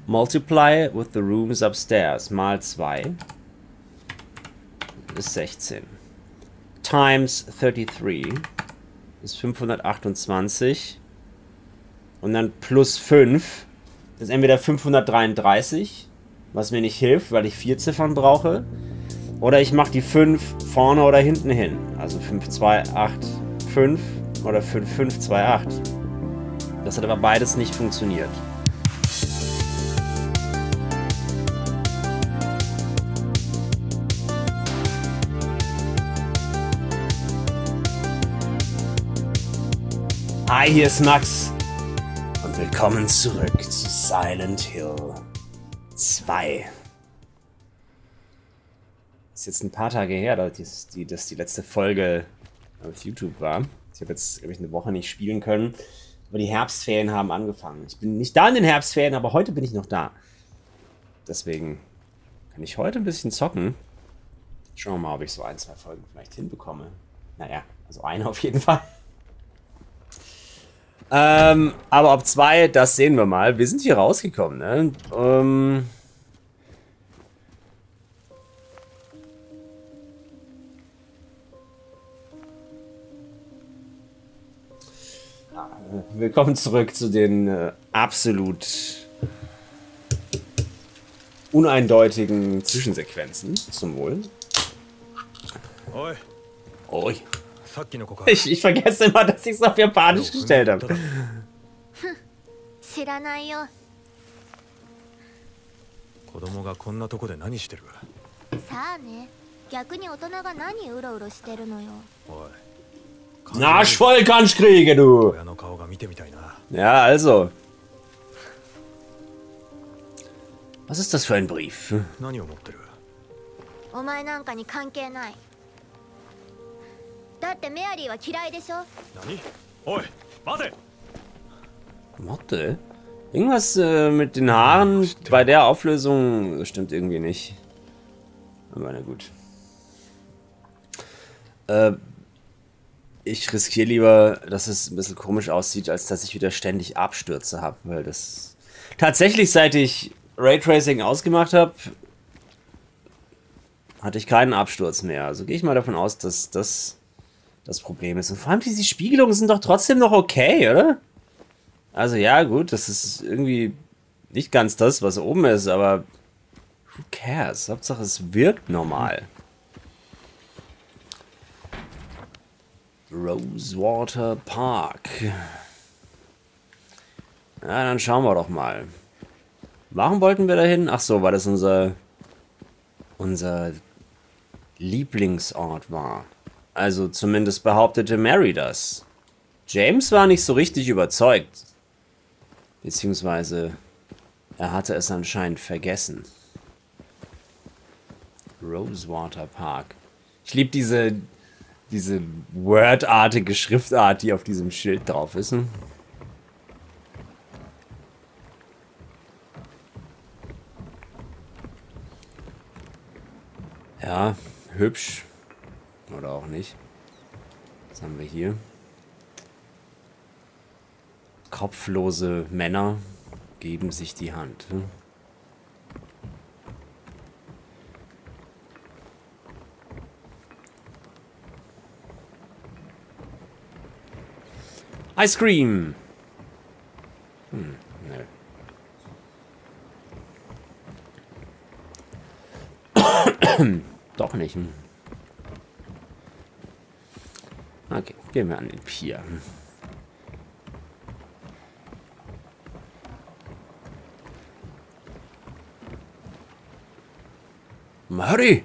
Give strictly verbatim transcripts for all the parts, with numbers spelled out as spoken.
Multiply with the rooms upstairs. Mal zwei. Ist sechzehn. Times dreiunddreißig. Ist fünfhundertachtundzwanzig. Und dann plus fünf. Das ist entweder fünfhundertdreiunddreißig. Was mir nicht hilft, weil ich vier Ziffern brauche. Oder ich mache die fünf vorne oder hinten hin. Also fünf zwei acht fünf oder fünf fünf zwei acht. Das hat aber beides nicht funktioniert. Hi, hier ist Max. Und willkommen zurück zu Silent Hill zwei. Ist jetzt ein paar Tage her, dass die, dass die letzte Folge auf YouTube war. Ich habe jetzt, glaube ich, eine Woche nicht spielen können. Aber die Herbstferien haben angefangen. Ich bin nicht da in den Herbstferien, aber heute bin ich noch da. Deswegen kann ich heute ein bisschen zocken. Schauen wir mal, ob ich so ein, zwei Folgen vielleicht hinbekomme. Naja, also eine auf jeden Fall. Ähm, aber ob zwei, das sehen wir mal. Wir sind hier rausgekommen, ne? Ähm... Willkommen zurück zu den äh, absolut uneindeutigen Zwischensequenzen. Zum Wohl. Oi. Oi. Ich, ich vergesse immer, dass ich es auf Japanisch gestellt habe. Na, voll kannst kriegen, du! Ja, also. Was ist das für ein Brief? Warte. Irgendwas äh, mit den Haaren bei der Auflösung stimmt irgendwie nicht. Aber na gut. Äh, ich riskiere lieber, dass es ein bisschen komisch aussieht, als dass ich wieder ständig Abstürze habe. Weil das tatsächlich, seit ich Raytracing ausgemacht habe, hatte ich keinen Absturz mehr. Also gehe ich mal davon aus, dass das das Problem ist. Und vor allem diese Spiegelungen sind doch trotzdem noch okay, oder? Also ja, gut, das ist irgendwie nicht ganz das, was oben ist, aber who cares? Hauptsache es wirkt normal. Rosewater Park. Ja, dann schauen wir doch mal. Warum wollten wir da hin? Ach so, weil das unser unser Lieblingsort war. Also zumindest behauptete Mary das. James war nicht so richtig überzeugt. Beziehungsweise er hatte es anscheinend vergessen. Rosewater Park. Ich liebe diese diese Word-artige Schriftart, die auf diesem Schild drauf ist. Hm? Ja, hübsch. Oder auch nicht. Was haben wir hier? Kopflose Männer geben sich die Hand. Hm? Ice Cream! Hm, nö. Doch nicht. Hm. Okay, gehen wir an den Pier. Mary!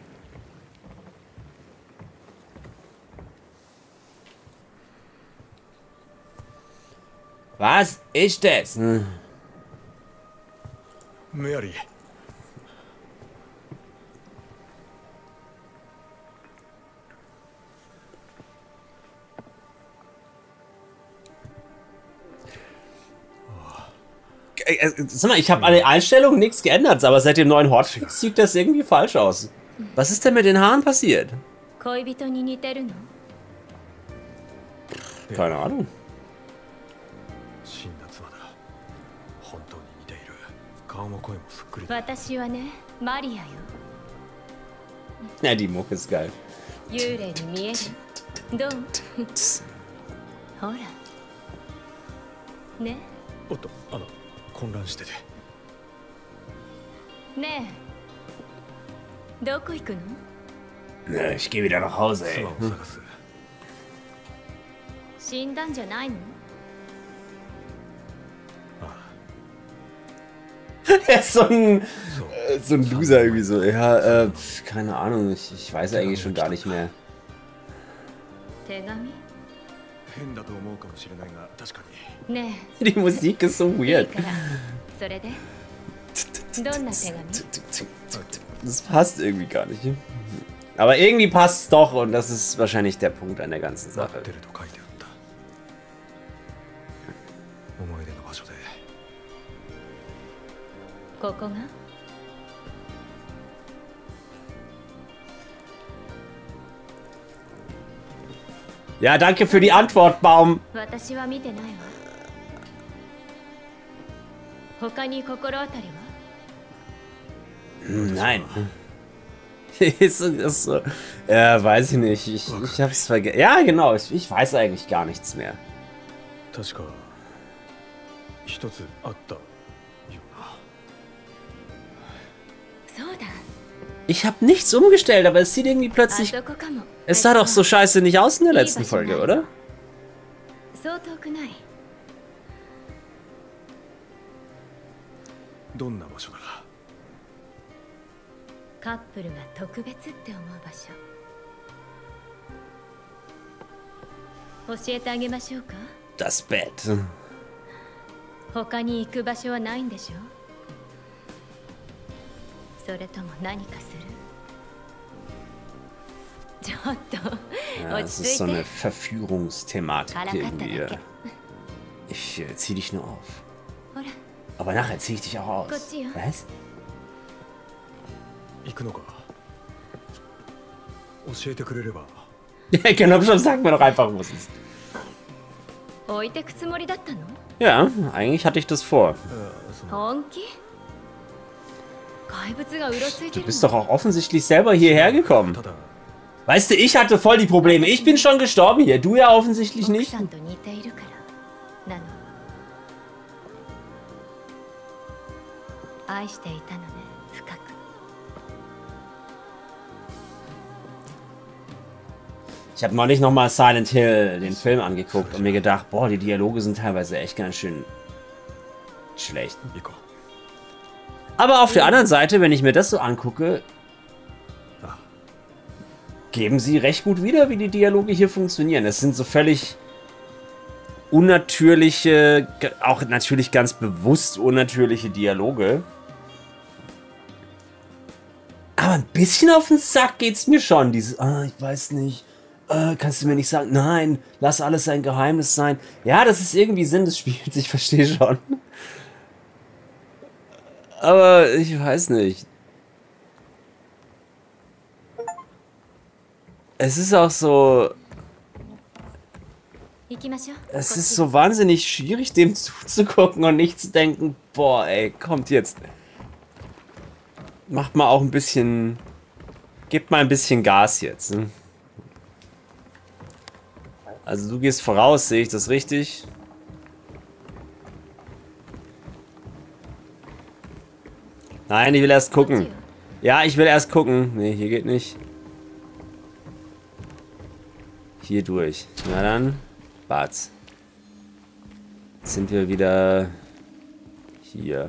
Was ist das? Hm. Mary. Sag mal, ich habe an den Einstellungen nichts geändert, aber seit dem neuen Hotfix sieht das irgendwie falsch aus. Was ist denn mit den Haaren passiert? Keine Ahnung. Ja, die Mucke ist geil. Ne, ich gehe wieder nach Hause, ey. Er ist so ein, äh, so ein Loser irgendwie so. Ja, äh, keine Ahnung, ich, ich weiß eigentlich schon gar nicht mehr. Die Musik ist so weird. Das passt irgendwie gar nicht. Aber irgendwie passt es doch und das ist wahrscheinlich der Punkt an der ganzen Sache. Ja, danke für die Antwort, Baum. Hm, nein. ist, ist so, ja, weiß ich nicht. Ich, ich hab's vergessen. Ja, genau. Ich, ich weiß eigentlich gar nichts mehr. Ich habe nichts umgestellt, aber es sieht irgendwie plötzlich... Es sah doch so scheiße nicht aus in der letzten Folge, oder? Das Bett. Ja, es ist so eine Verführungsthematik irgendwie. Ich äh, zieh dich nur auf. Aber nachher zieh ich dich auch aus. Was? Ja, genau, schon sag mir doch einfach, was es ist. Ja, eigentlich hatte ich das vor. Du bist doch auch offensichtlich selber hierher gekommen. Weißt du, ich hatte voll die Probleme. Ich bin schon gestorben hier. Du ja offensichtlich nicht. Ich habe neulich nochmal Silent Hill, den Film, angeguckt und mir gedacht, boah, die Dialoge sind teilweise echt ganz schön schlecht. Aber auf der anderen Seite, wenn ich mir das so angucke, geben sie recht gut wieder, wie die Dialoge hier funktionieren. Es sind so völlig unnatürliche, auch natürlich ganz bewusst unnatürliche Dialoge. Aber ein bisschen auf den Sack geht's mir schon. Dieses, ah, ich weiß nicht, äh, kannst du mir nicht sagen, nein, lass alles ein Geheimnis sein. Ja, das ist irgendwie Sinn des Spiels, ich verstehe schon. Aber ich weiß nicht. Es ist auch so... Es ist so wahnsinnig schwierig, dem zuzugucken und nicht zu denken, boah, ey, kommt jetzt. Macht mal auch ein bisschen... Gebt mal ein bisschen Gas jetzt. Ne? Also du gehst voraus, sehe ich das richtig? Nein, ich will erst gucken. Ja, ich will erst gucken. Nee, hier geht nicht. Hier durch. Na dann, Batz. Jetzt sind wir wieder hier.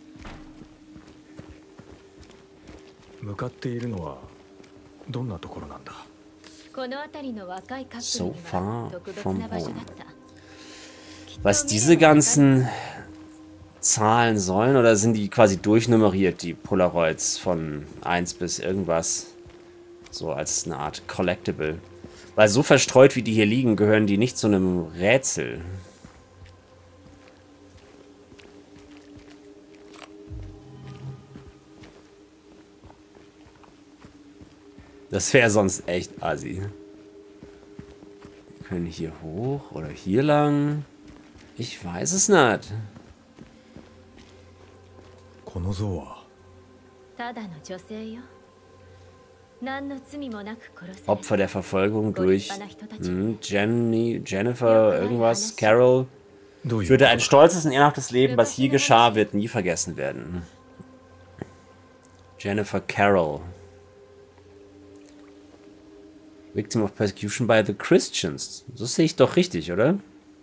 So far from home. Was diese ganzen Zahlen sollen, oder sind die quasi durchnummeriert, die Polaroids von eins bis irgendwas? So als eine Art Collectible. Weil so verstreut, wie die hier liegen, gehören die nicht zu einem Rätsel. Das wäre sonst echt assi. Wir können hier hoch oder hier lang. Ich weiß es nicht. Opfer der Verfolgung durch hm, Jenny, Jennifer, irgendwas, Carol. Führte ein stolzes und ehrenhaftes Leben, was je geschah, wird nie vergessen werden. Jennifer Carroll. Victim of persecution by the Christians. Das sehe ich doch richtig, oder?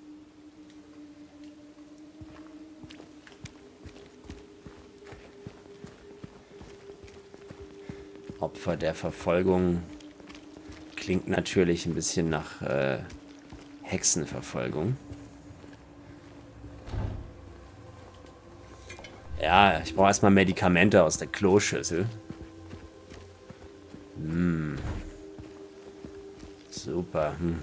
Opfer der Verfolgung. Klingt natürlich ein bisschen nach äh, Hexenverfolgung. Ja, ich brauche erstmal Medikamente aus der Kloschüssel. Hm. Super. Hm.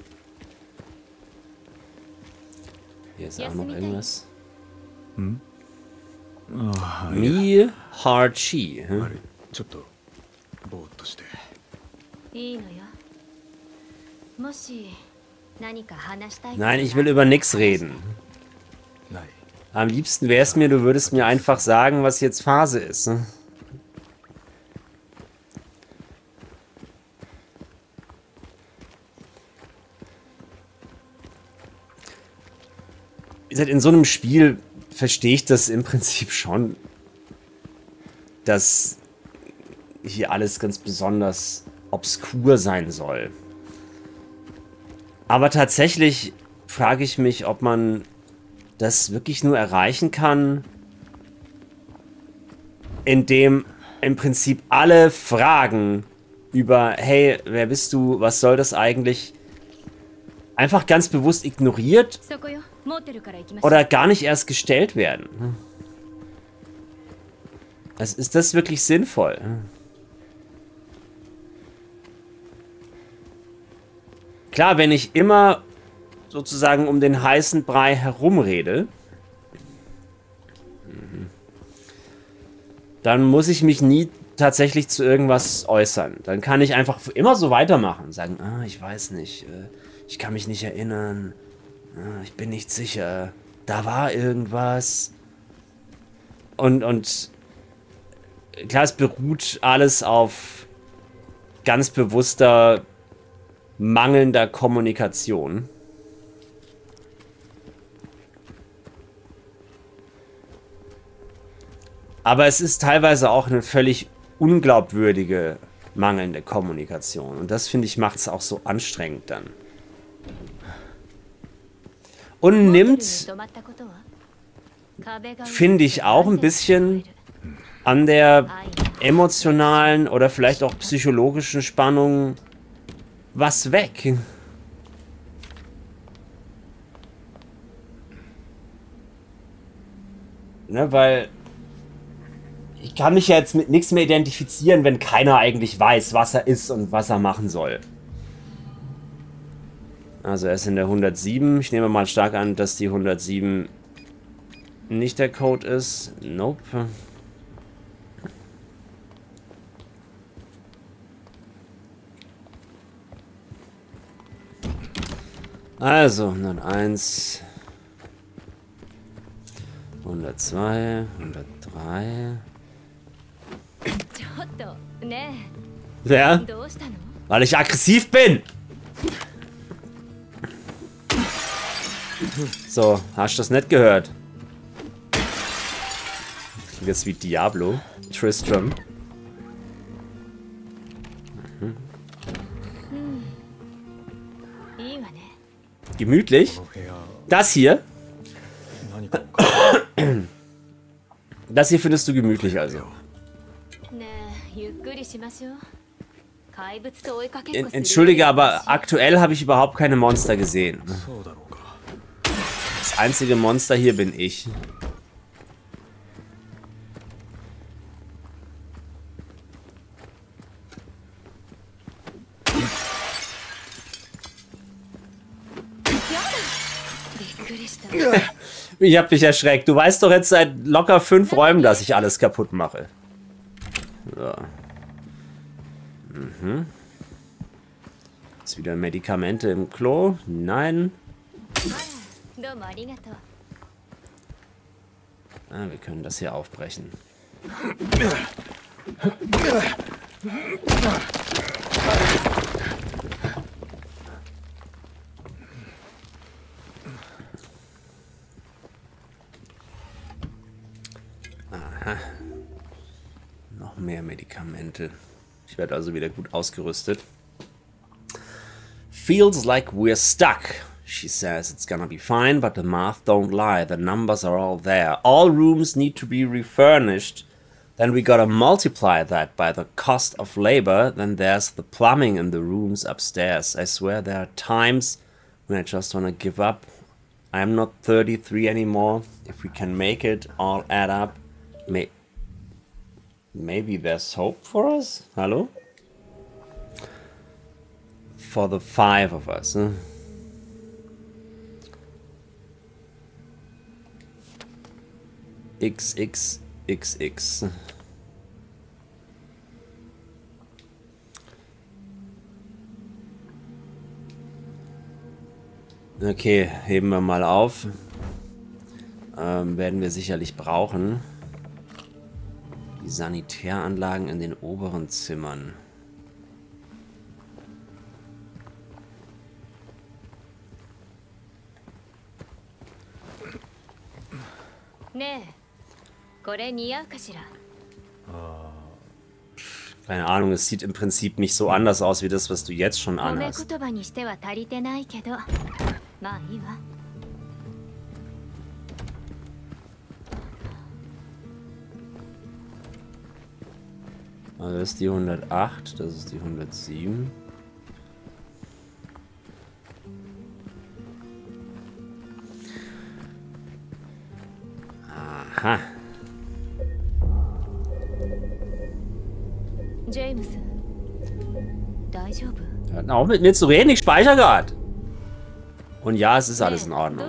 Hier ist auch noch irgendwas. Hm? Oh, Mi Hard Chi. Hm? Nein, ich will über nichts reden. Am liebsten wäre es mir, du würdest mir einfach sagen, was jetzt Phase ist. Ne? In so einem Spiel verstehe ich das im Prinzip schon, dass hier alles ganz besonders obskur sein soll. Aber tatsächlich frage ich mich, ob man das wirklich nur erreichen kann, indem im Prinzip alle Fragen über, hey, wer bist du, was soll das eigentlich, einfach ganz bewusst ignoriert oder gar nicht erst gestellt werden. Also ist das wirklich sinnvoll? Klar, wenn ich immer sozusagen um den heißen Brei herumrede, dann muss ich mich nie tatsächlich zu irgendwas äußern. Dann kann ich einfach für immer so weitermachen. Sagen, ah, ich weiß nicht, ich kann mich nicht erinnern, ich bin nicht sicher, da war irgendwas. Und, und klar, es beruht alles auf ganz bewusster, mangelnder Kommunikation. Aber es ist teilweise auch eine völlig unglaubwürdige, mangelnde Kommunikation. Und das, finde ich, macht es auch so anstrengend dann. Und nimmt, finde ich, auch ein bisschen an der emotionalen oder vielleicht auch psychologischen Spannung was weg. Ne, weil ich kann mich ja jetzt mit nichts mehr identifizieren, wenn keiner eigentlich weiß, was er ist und was er machen soll. Also er ist in der hundertsieben. Ich nehme mal stark an, dass die hundertsieben nicht der Code ist. Nope. Also hunderteins, hundertzwei, hundertdrei. Ja, weil ich aggressiv bin. So, hast du das nicht gehört? Klingt jetzt wie Diablo. Tristram. Mhm. Gemütlich. Das hier. Das hier findest du gemütlich also. Entschuldige, aber aktuell habe ich überhaupt keine Monster gesehen. Das einzige Monster hier bin ich. Ich hab dich erschreckt. Du weißt doch jetzt seit locker fünf Räumen, dass ich alles kaputt mache. So. Mhm. Ist wieder Medikamente im Klo? Nein. Ah, wir können das hier aufbrechen. Aha. Noch mehr Medikamente. Ich werde also wieder gut ausgerüstet. Feels like we're stuck. She says it's gonna be fine, but the math don't lie. The numbers are all there. All rooms need to be refurnished. Then we gotta multiply that by the cost of labor. Then there's the plumbing in the rooms upstairs. I swear there are times when I just wanna give up. I'm not thirty-three anymore. If we can make it all add up, may maybe there's hope for us? Hello? For the five of us, huh? X X X X. Okay, heben wir mal auf. Ähm, werden wir sicherlich brauchen. Die Sanitäranlagen in den oberen Zimmern. Keine Ahnung, es sieht im Prinzip nicht so anders aus wie das, was du jetzt schon anhast. Also das ist die hundertacht, das ist die hundertsieben. Aha. James, hört auf mit mir zu reden, ich speichere gerade. Und ja, es ist alles in Ordnung.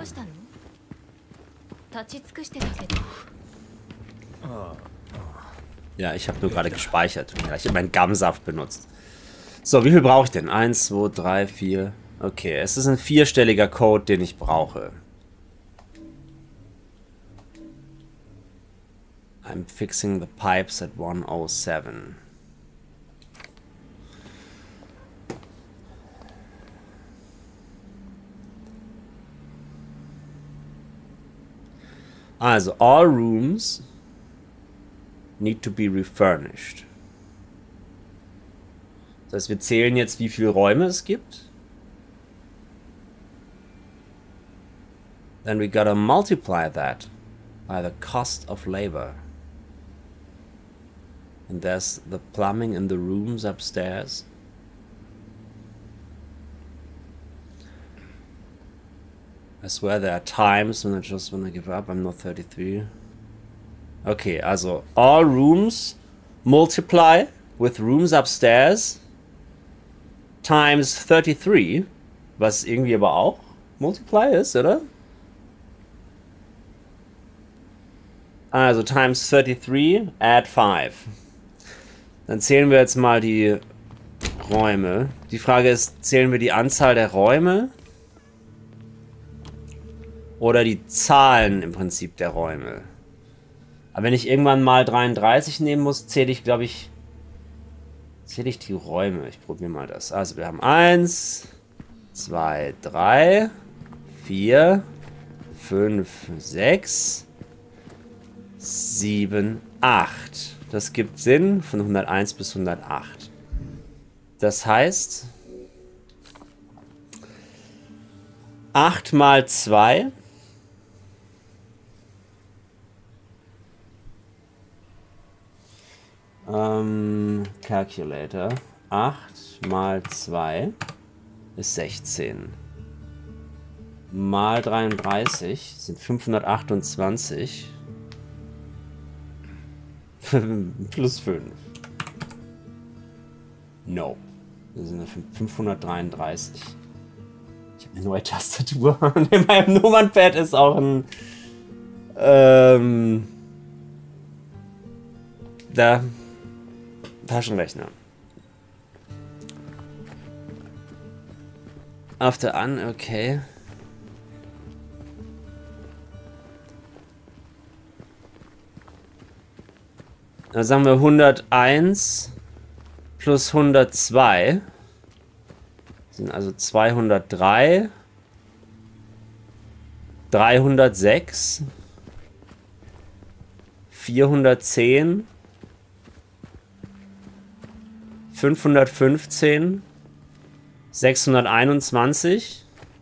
Ja, ich habe nur gerade gespeichert. Ich habe meinen Gammsaft benutzt. So, wie viel brauche ich denn? eins, zwei, drei, vier. Okay, es ist ein vierstelliger Code, den ich brauche. I'm fixing the pipes at one oh seven. Also, all rooms need to be refurnished. Das heißt, wir zählen jetzt, wie viele Räume es gibt. Then we gotta multiply that by the cost of labor. And there's the plumbing in the rooms upstairs. I swear there are times when I just want to give up. I'm not thirty-three. Okay, also all rooms multiply with rooms upstairs times thirty-three, was irgendwie aber auch multiply ist, oder? Also times thirty-three, add five. Dann zählen wir jetzt mal die Räume. Die Frage ist, zählen wir die Anzahl der Räume oder die Zahlen im Prinzip der Räume? Aber wenn ich irgendwann mal dreiunddreißig nehmen muss, zähle ich, glaube ich, zähle ich die Räume. Ich probiere mal das. Also wir haben eins, zwei, drei, vier, fünf, sechs, sieben, acht. Das gibt Sinn von hunderteins bis hundertacht. Das heißt, acht mal zwei ähm, Calculator. acht mal zwei ist sechzehn. Mal dreiunddreißig sind fünfhundertachtundzwanzig. Plus fünf. No. Das sind fünfhundertdreiunddreißig. Ich habe eine neue Tastatur. Und in meinem Nummernpad ist auch ein ähm, da Taschenrechner. After an, okay. Dann sagen wir hunderteins plus hundertzwei. Sind also zweihundertdrei. dreihundertsechs. vierhundertzehn. fünfhundertfünfzehn. sechshunderteinundzwanzig.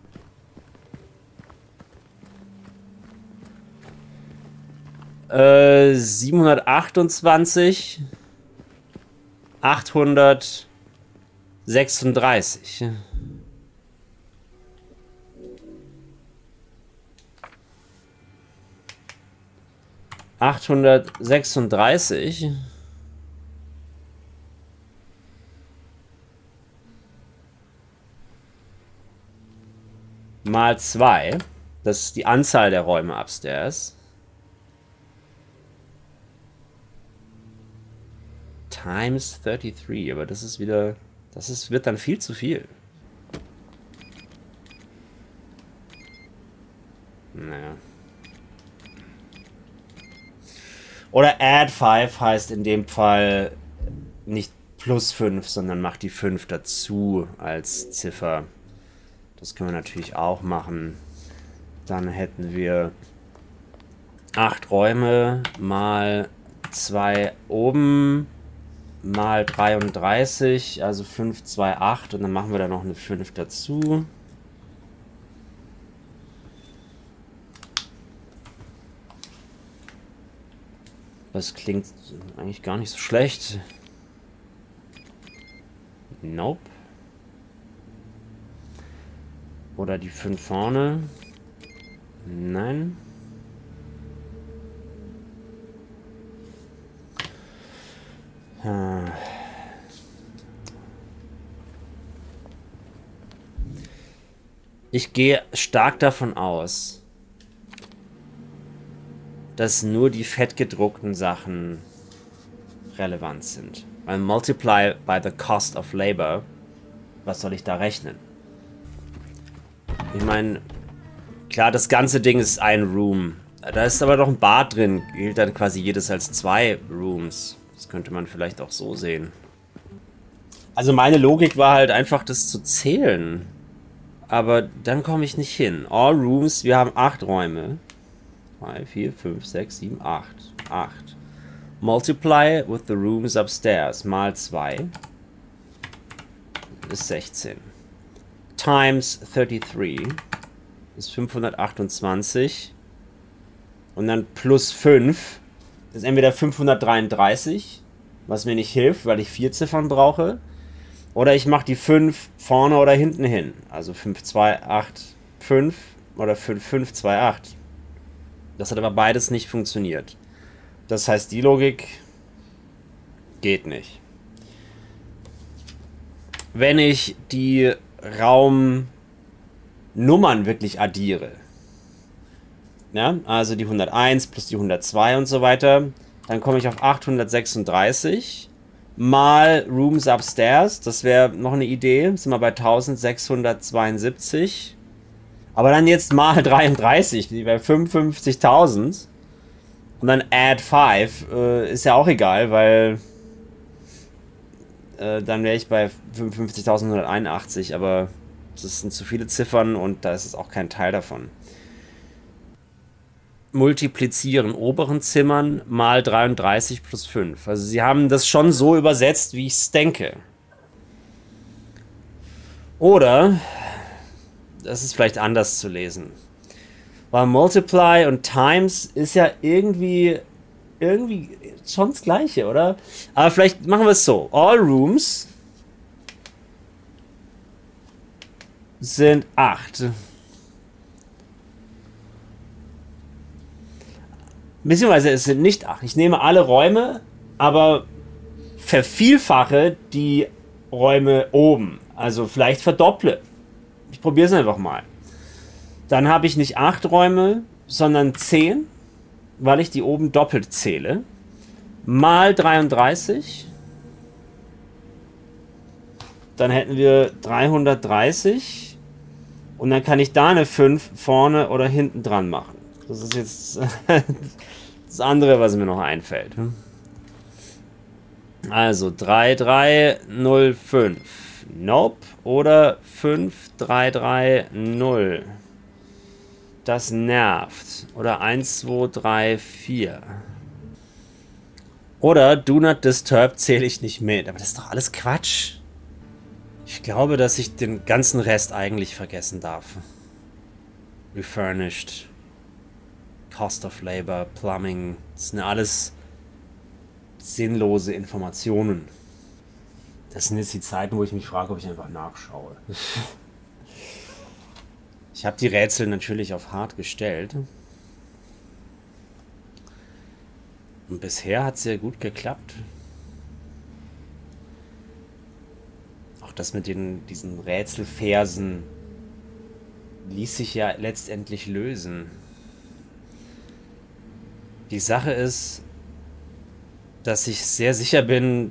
Äh, siebenhundertachtundzwanzig. achthundertsechsunddreißig. achthundertsechsunddreißig. Mal zwei. Das ist die Anzahl der Räume upstairs. Times dreiunddreißig. Aber das ist wieder... Das ist, wird dann viel zu viel. Naja. Oder add fünf heißt in dem Fall nicht plus fünf, sondern macht die fünf dazu als Ziffer. Das können wir natürlich auch machen. Dann hätten wir acht Räume mal zwei oben mal dreiunddreißig, also fünf, zwei, acht und dann machen wir da noch eine fünf dazu. Das klingt eigentlich gar nicht so schlecht. Nope. Oder die fünf vorne. Nein. Ich gehe stark davon aus, dass nur die fettgedruckten Sachen relevant sind. Weil multiply by the cost of labor, was soll ich da rechnen? Ich meine, klar, das ganze Ding ist ein Room. Da ist aber doch ein Bad drin. Gilt dann quasi jedes als zwei Rooms. Das könnte man vielleicht auch so sehen. Also meine Logik war halt einfach, das zu zählen. Aber dann komme ich nicht hin. All Rooms, wir haben acht Räume. drei, vier, fünf, sechs, sieben, acht. acht. Multiply with the rooms upstairs. Mal zwei. Ist sechzehn. Times dreiunddreißig. Ist fünfhundertachtundzwanzig. Und dann plus fünf. Das ist entweder fünfhundertdreiunddreißig. Was mir nicht hilft, weil ich vier Ziffern brauche. Oder ich mache die fünf vorne oder hinten hin. Also fünf, zwei, acht, fünf. Oder fünf, fünf, zwei, acht. Das hat aber beides nicht funktioniert. Das heißt, die Logik geht nicht. Wenn ich die Raumnummern wirklich addiere, ja, also die hunderteins plus die hundertzwei und so weiter, dann komme ich auf achthundertsechsunddreißig mal Rooms Upstairs. Das wäre noch eine Idee. Sind wir bei eintausendsechshundertzweiundsiebzig. Aber dann jetzt mal dreiunddreißig, die wäre fünfundfünfzigtausend. Und dann add fünf, äh, ist ja auch egal, weil äh, dann wäre ich bei fünfundfünfzigtausendeinundachtzig, aber das sind zu viele Ziffern und da ist es auch kein Teil davon. Multiplizieren oberen Zimmern mal dreiunddreißig plus fünf. Also sie haben das schon so übersetzt, wie ich es denke. Oder das ist vielleicht anders zu lesen. Weil Multiply und Times ist ja irgendwie irgendwie schon das Gleiche, oder? Aber vielleicht machen wir es so. All Rooms sind acht. Beziehungsweise es sind nicht acht. Ich nehme alle Räume, aber vervielfache die Räume oben. Also vielleicht verdopple. Ich probiere es einfach mal. Dann habe ich nicht acht Räume, sondern zehn, weil ich die oben doppelt zähle. Mal dreiunddreißig. Dann hätten wir dreihundertdreißig. Und dann kann ich da eine fünf vorne oder hinten dran machen. Das ist jetzt das andere, was mir noch einfällt. Also drei drei null fünf. Nope. Oder fünf drei drei null. Das nervt. Oder eins zwei drei vier. Oder Do Not Disturb zähle ich nicht mit. Aber das ist doch alles Quatsch. Ich glaube, dass ich den ganzen Rest eigentlich vergessen darf. Refurnished. Cost of Labor, Plumbing. Das sind alles sinnlose Informationen. Das sind jetzt die Zeiten, wo ich mich frage, ob ich einfach nachschaue. Ich habe die Rätsel natürlich auf hart gestellt. Und bisher hat es sehr gut geklappt. Auch das mit den, diesen Rätselversen ließ sich ja letztendlich lösen. Die Sache ist, dass ich sehr sicher bin,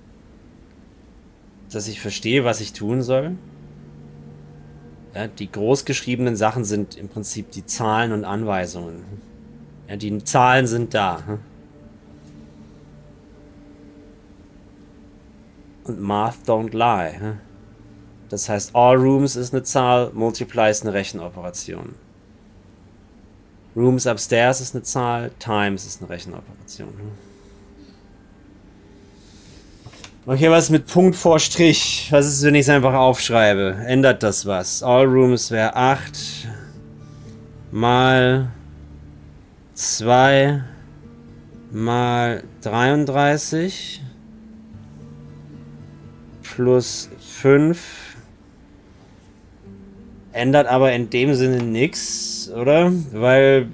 dass ich verstehe, was ich tun soll. Ja, die großgeschriebenen Sachen sind im Prinzip die Zahlen und Anweisungen. Ja, die Zahlen sind da. Und Math don't lie. Das heißt, all rooms ist eine Zahl, multiply ist eine Rechenoperation. Rooms upstairs ist eine Zahl, times ist eine Rechenoperation. Okay, was mit Punkt vor Strich? Was ist, wenn ich es einfach aufschreibe? Ändert das was? All rooms wäre acht mal zwei mal dreiunddreißig plus fünf. Ändert aber in dem Sinne nichts, oder? Weil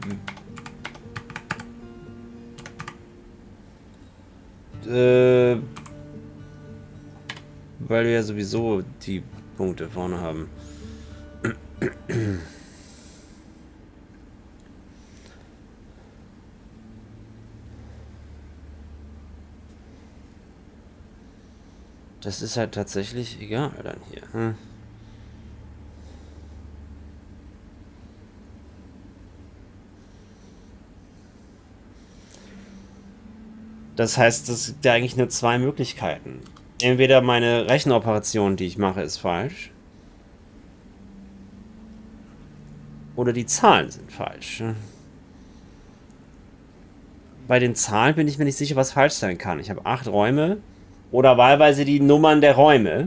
äh, weil wir ja sowieso die Punkte vorne haben. Das ist halt tatsächlich egal dann hier. Hm? Das heißt, es gibt ja eigentlich nur zwei Möglichkeiten. Entweder meine Rechenoperation, die ich mache, ist falsch. Oder die Zahlen sind falsch. Bei den Zahlen bin ich mir nicht sicher, was falsch sein kann. Ich habe acht Räume. Oder wahlweise die Nummern der Räume.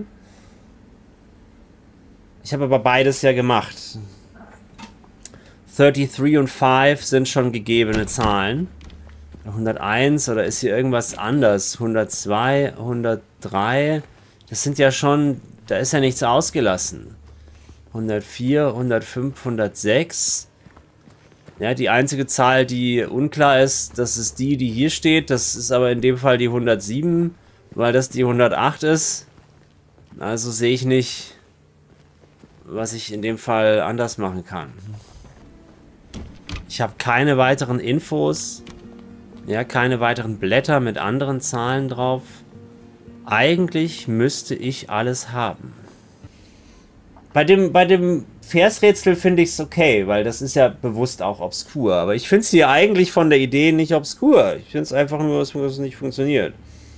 Ich habe aber beides ja gemacht. dreiunddreißig und fünf sind schon gegebene Zahlen. hunderteins oder ist hier irgendwas anders? hundertzwei, hundertdrei. Das sind ja schon... Da ist ja nichts ausgelassen. hundertvier, hundertfünf, hundertsechs. Ja, die einzige Zahl, die unklar ist, das ist die, die hier steht. Das ist aber in dem Fall die hundertsieben, weil das die hundertacht ist. Also sehe ich nicht, was ich in dem Fall anders machen kann. Ich habe keine weiteren Infos. Ja, keine weiteren Blätter mit anderen Zahlen drauf. Eigentlich müsste ich alles haben. Bei dem, bei dem Versrätsel finde ich es okay, weil das ist ja bewusst auch obskur. Aber ich finde es hier eigentlich von der Idee nicht obskur. Ich finde es einfach nur, dass es nicht funktioniert.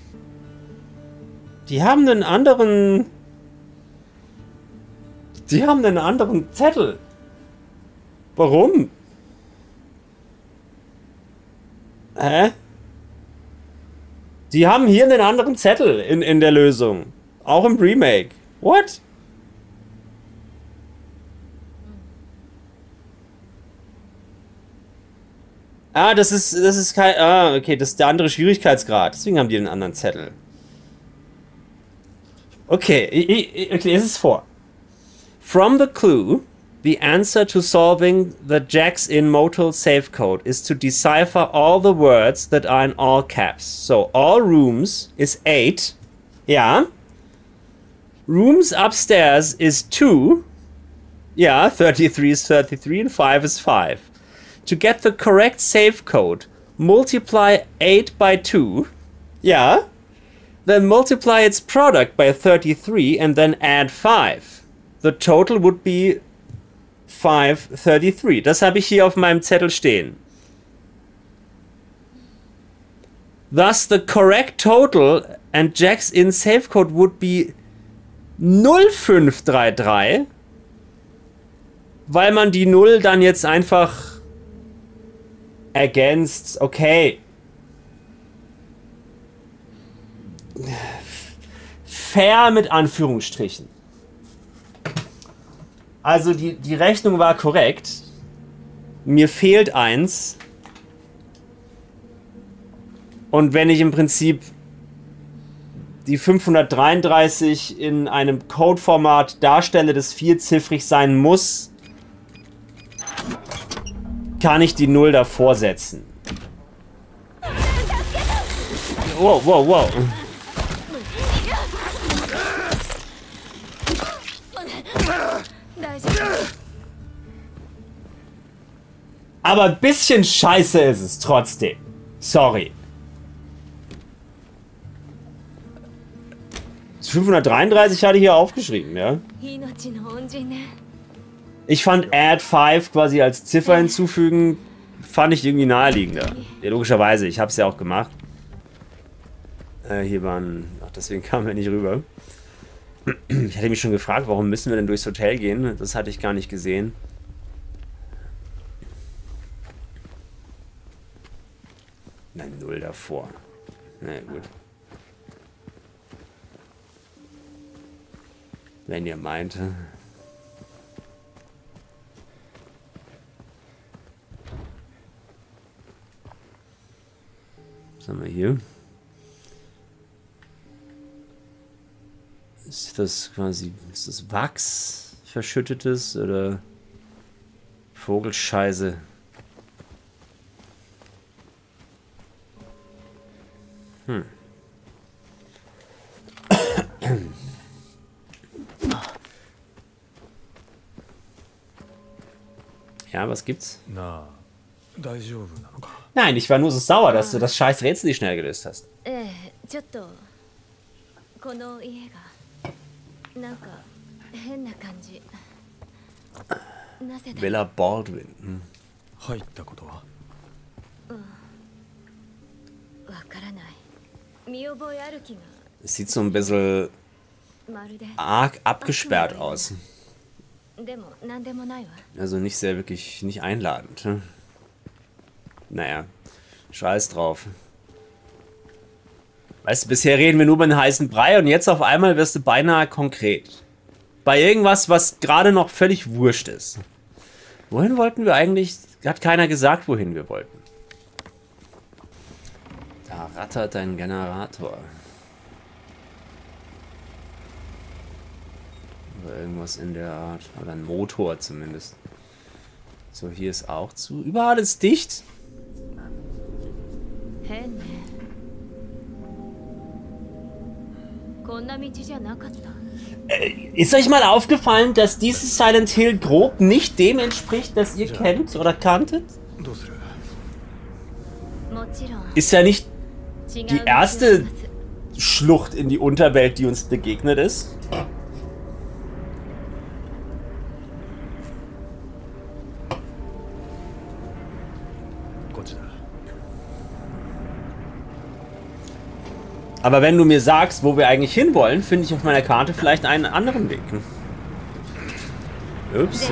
Die haben einen anderen... Die haben einen anderen Zettel. Warum? Hä? Die haben hier einen anderen Zettel in, in der Lösung. Auch im Remake. What? Ah, das ist, das ist kein... Ah, okay, das ist der andere Schwierigkeitsgrad. Deswegen haben die einen anderen Zettel. Okay, ich, ich, ich lese es vor. From the clue... The answer to solving the Jacks-in Motel safe code is to decipher all the words that are in all caps. So, all rooms is eight. Yeah. Rooms upstairs is two. Yeah, thirty-three is thirty-three and five is five. To get the correct safe code, multiply eight by two. Yeah. Then multiply its product by thirty-three and then add five. The total would be five thirty-three. Das habe ich hier auf meinem Zettel stehen. Thus the correct total and Jack's in safe code would be null fünf drei drei, weil man die null dann jetzt einfach ergänzt. Okay. Fair mit Anführungsstrichen. Also die, die Rechnung war korrekt. Mir fehlt eins. Und wenn ich im Prinzip die fünfhundertdreiunddreißig in einem Codeformat darstelle, das vierziffrig sein muss, kann ich die null davor setzen. Wow, wow, wow. Aber ein bisschen scheiße ist es trotzdem. Sorry. fünfhundertdreiunddreißig hatte ich hier aufgeschrieben, ja. Ich fand Add fünf quasi als Ziffer hinzufügen, fand ich irgendwie naheliegender. Ja, logischerweise, ich habe es ja auch gemacht. Äh, hier waren... Ach, deswegen kamen wir nicht rüber. Ich hatte mich schon gefragt, warum müssen wir denn durchs Hotel gehen? Das hatte ich gar nicht gesehen. Nein, null davor. Na ja, gut. Wenn ihr meint. Was haben wir hier? Ist das quasi, ist das Wachs verschüttetes oder Vogelscheiße? Hm. Ja, was gibt's? Nein, ich war nur so sauer, dass du das scheiß Rätsel nicht schnell gelöst hast. Villa Baldwin. Hm. Es sieht so ein bisschen arg abgesperrt aus. Also nicht sehr wirklich, nicht einladend. Naja, scheiß drauf. Weißt du, bisher reden wir nur über einen heißen Brei und jetzt auf einmal wirst du beinahe konkret. Bei irgendwas, was gerade noch völlig wurscht ist. Wohin wollten wir eigentlich? Hat keiner gesagt, wohin wir wollten. Da rattert ein Generator. Oder irgendwas in der Art. Oder ein Motor zumindest. So, hier ist auch zu. Überall ist dicht. Äh, ist euch mal aufgefallen, dass dieses Silent Hill grob nicht dem entspricht, das ihr kennt oder kanntet? Ist ja nicht die erste Schlucht in die Unterwelt, die uns begegnet ist. Aber wenn du mir sagst, wo wir eigentlich hinwollen, finde ich auf meiner Karte vielleicht einen anderen Weg. Ups.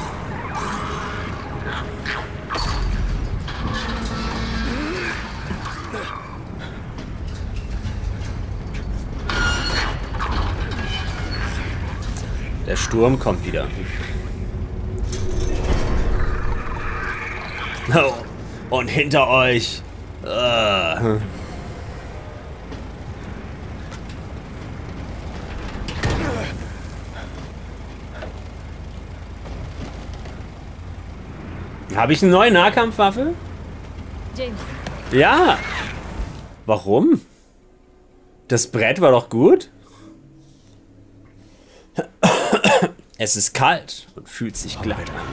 Der Sturm kommt wieder. Oh, und hinter euch. Uh. Habe ich eine neue Nahkampfwaffe? James. Ja. Warum? Das Brett war doch gut. Es ist kalt und fühlt sich glatt an.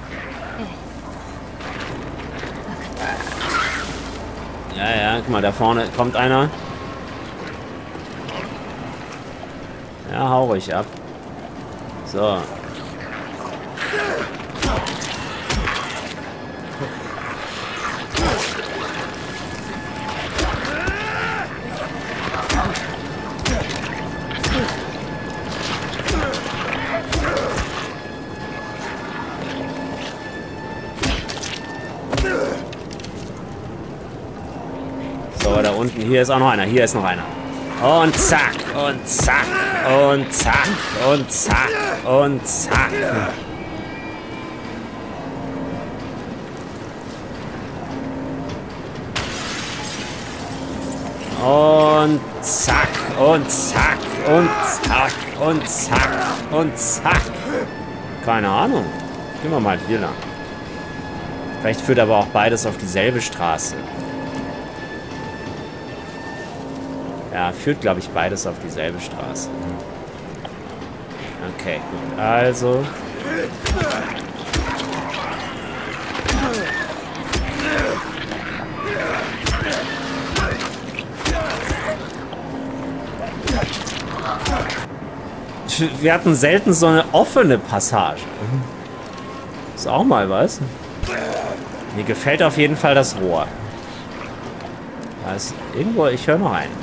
Ja, ja, guck mal, da vorne kommt einer. Ja, hau ruhig ab. So. unten. Hier ist auch noch einer. Hier ist noch einer. Und zack. Und zack. Und zack. Und zack. Und zack. Und zack. Und zack. Und zack. Und zack. Und zack. Keine Ahnung. Gehen wir mal hier lang. Vielleicht führt aber auch beides auf dieselbe Straße. Ja, führt, glaube ich, beides auf dieselbe Straße. Okay, gut. Also. Wir hatten selten so eine offene Passage. Ist auch mal was. Mir gefällt auf jeden Fall das Rohr. Da ist irgendwo, ich höre noch einen.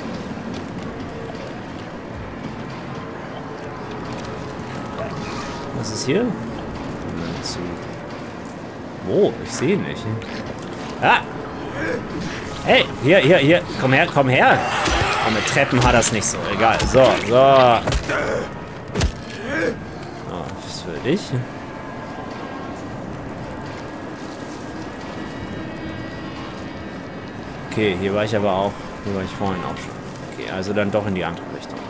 Was ist hier? Wo? Ich sehe ihn nicht. Ah! Hey, hier, hier, hier. Komm her, komm her. Aber mit Treppen hat das nicht so. Egal. So, so. Oh, was für dich? Okay, hier war ich aber auch. Hier war ich vorhin auch schon. Okay, also dann doch in die andere Richtung.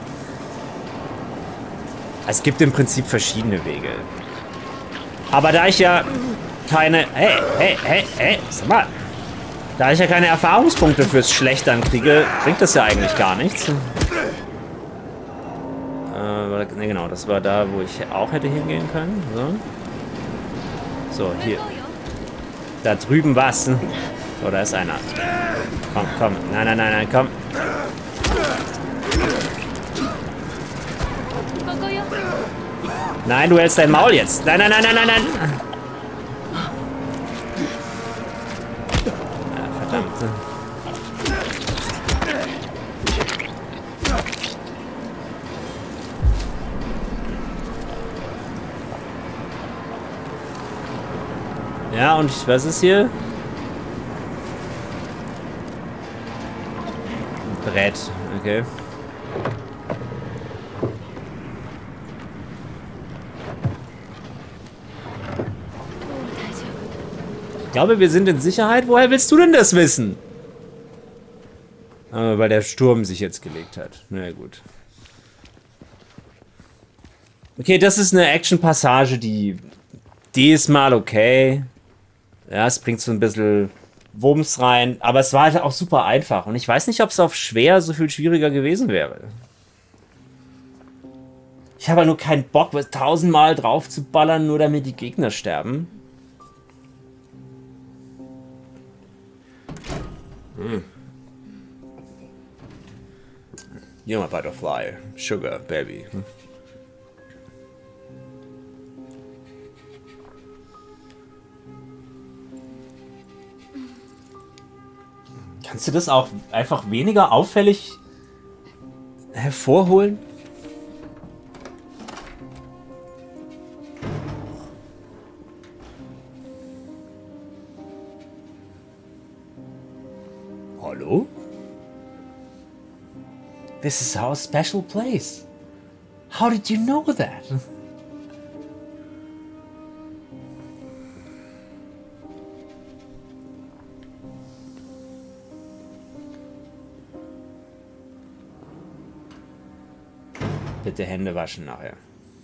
Es gibt im Prinzip verschiedene Wege. Aber da ich ja keine... Hey, hey, hey, hey, sag mal. Da ich ja keine Erfahrungspunkte fürs Schlechtern kriege, bringt das ja eigentlich gar nichts. Äh, ne, genau, das war da, wo ich auch hätte hingehen können. So, so hier. Da drüben was. Oh, da ist einer. Komm, komm. Nein, nein, nein, nein, komm. Nein, du hältst dein Maul jetzt. Nein, nein, nein, nein, nein, nein. Ja, verdammt. Ja, und was ist hier? Ein Brett, okay. Ich glaube, wir sind in Sicherheit. Woher willst du denn das wissen? Ah, weil der Sturm sich jetzt gelegt hat. Na gut. Okay, das ist eine Action-Passage, die... Die ist mal okay. Ja, es bringt so ein bisschen Wumms rein. Aber es war halt auch super einfach. Und ich weiß nicht, ob es auf schwer so viel schwieriger gewesen wäre. Ich habe halt nur keinen Bock, tausendmal drauf zu ballern, nur damit die Gegner sterben. Hm. You're my butterfly. Sugar, baby. Hm. Kannst du das auch einfach weniger auffällig hervorholen? Hallo? This is our special place. How did you know that? Bitte Hände waschen nachher.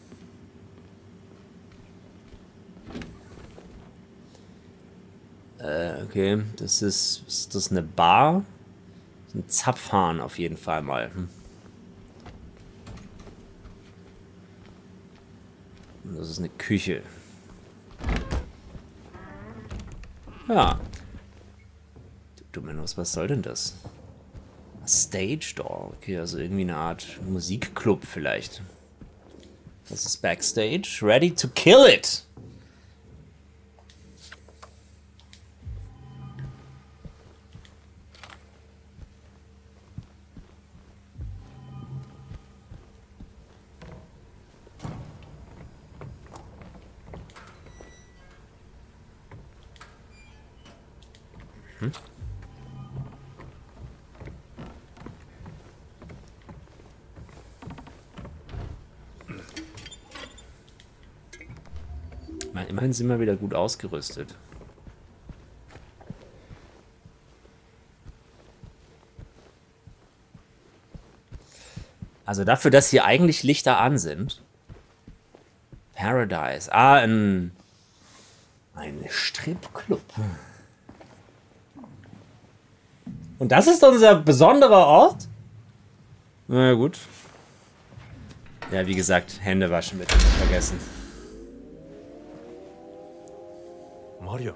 Äh, okay. Das ist, ist das eine Bar? Ein Zapfhahn auf jeden Fall mal. Hm. Und das ist eine Küche. Ja. Du Mennos, was soll denn das? Stage Door. Okay, also irgendwie eine Art Musikclub vielleicht. Das ist Backstage. Ready to kill it! Hm? immerhin sind wir wieder gut ausgerüstet. Also dafür, dass hier eigentlich Lichter an sind. Paradise. Ah, ein, ein Stripclub. Und das ist unser besonderer Ort? Na gut. Ja, wie gesagt, Hände waschen bitte nicht vergessen. Mario.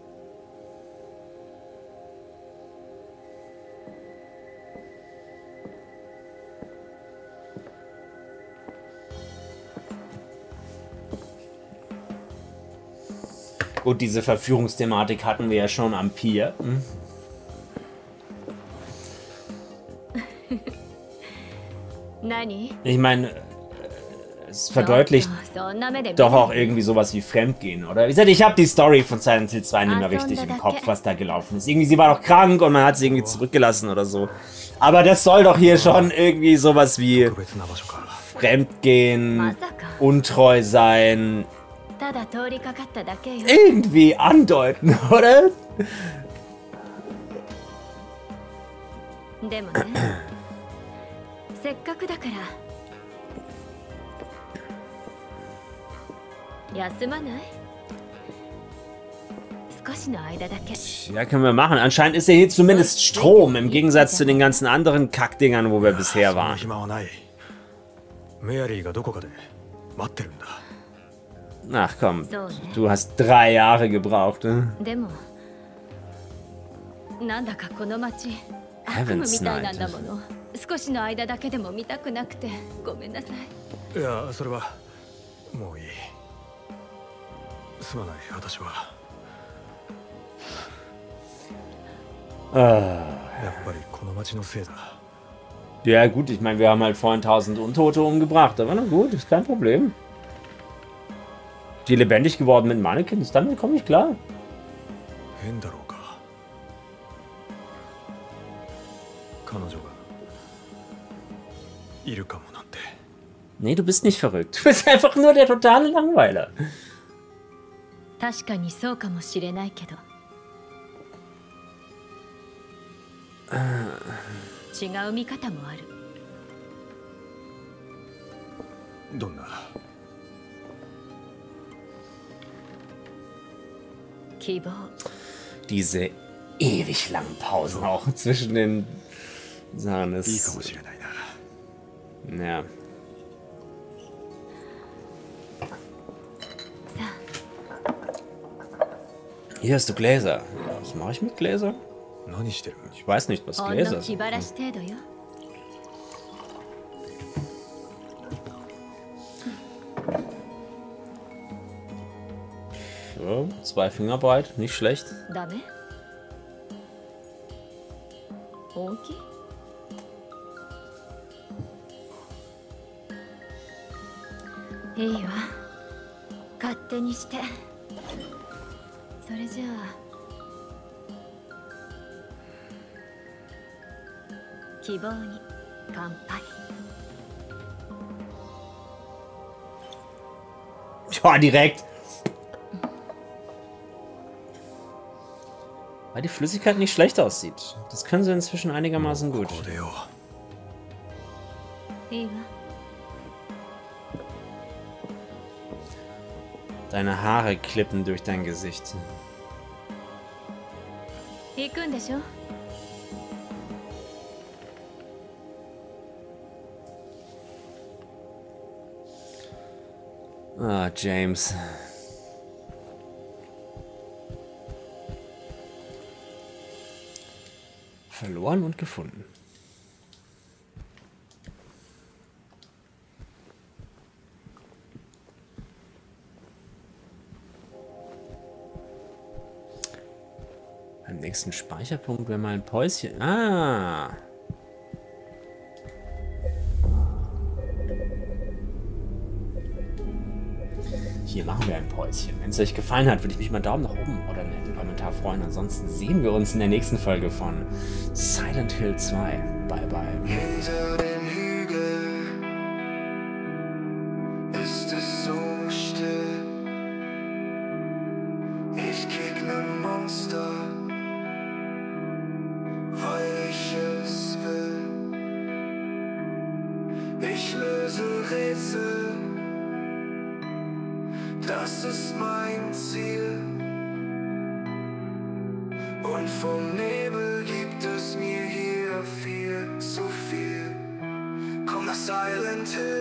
Gut, diese Verführungsthematik hatten wir ja schon am Pier. Hm? Ich meine, es verdeutlicht doch auch irgendwie sowas wie Fremdgehen, oder? Wie gesagt, ich habe die Story von Silent Hill zwei nicht mehr richtig im Kopf, was da gelaufen ist. Irgendwie, sie war doch krank und man hat sie irgendwie zurückgelassen oder so. Aber das soll doch hier schon irgendwie sowas wie Fremdgehen, untreu sein, irgendwie andeuten, oder? Ja, können wir machen. Anscheinend ist ja hier zumindest Strom, im Gegensatz zu den ganzen anderen Kackdingern, wo wir bisher waren. Ach komm, du hast drei Jahre gebraucht, ne? Heaven's Night. Ja, それはもういい。すまない、私は。やっぱりこの町のせいだ。 Ja gut, ich meine, wir haben halt vorhin tausend Untote umgebracht, aber na gut, ist kein Problem. Die lebendig geworden mit Mannequins, damit komme ich klar. Nee, du bist nicht verrückt. Du bist einfach nur der totale Langweiler. Diese ewig langen Pausen auch zwischen den Sachen ist. Ja. Hier hast du Gläser. Was mache ich mit Gläsern? Ich weiß nicht, was Gläser sind. So, zwei Finger breit, nicht schlecht. Ja, direkt. Weil die Flüssigkeit nicht schlecht aussieht. Das können sie inzwischen einigermaßen gut. Deine Haare klippen durch dein Gesicht. Ah, James. Verloren und gefunden. Beim nächsten Speicherpunkt wäre mal ein Päuschen. Ah! Hier machen wir ein Päuschen. Wenn es euch gefallen hat, würde ich mich mal einen Daumen nach oben oder einen Kommentar freuen. Ansonsten sehen wir uns in der nächsten Folge von Silent Hill zwei. Bye, bye. Hinter den Hügeln ist es so still. into